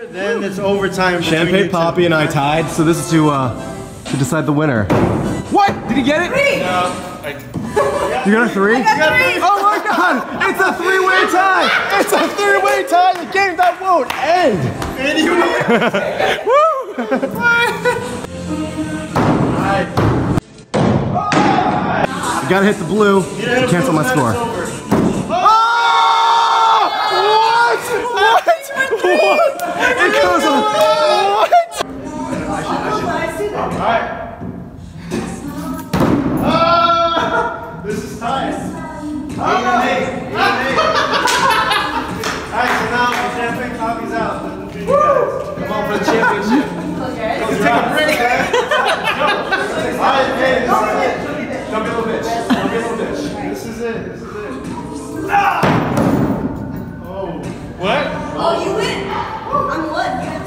Then it's overtime. Champagne Poppy and I tied, so this is to decide the winner. What? Did he get it? No. You got a 3? I got 3. Oh my god! It's a 3-way tie! It's a 3-way tie! The game that won't end! And you Woo! You gotta hit the blue to cancel my score. What? It goes on. What? Alright. This is tight. 8 and 8. Alright, so now the Champagne Poppy's out. Between you guys. Come on for the championship. Okay. Let's take a break. Alright, hey, this is it. Don't be a little bitch. Don't be a little bitch. This is it. This is it. Ah! Oh. What? Oh, you win. I'm 1.